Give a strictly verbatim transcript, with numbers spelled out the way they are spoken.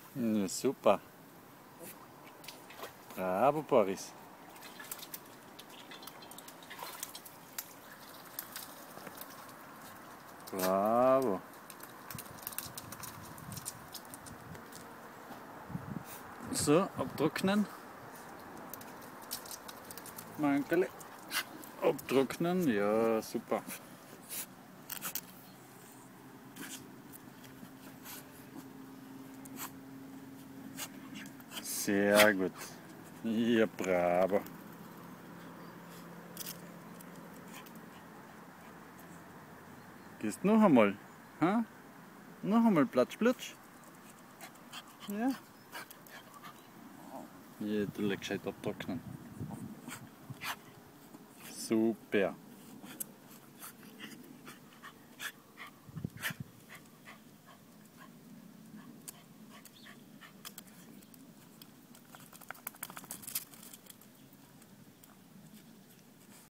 Ja, super. Bravo, Boris. Bravo. So, abtrocknen. Mankerle. Abtrocknen, ja, super. Sehr gut. Ja, bravo. Gehst noch einmal? Ha? Noch einmal platsch, platsch. Ja. Ja, du legst gescheit abtrocknen. Super.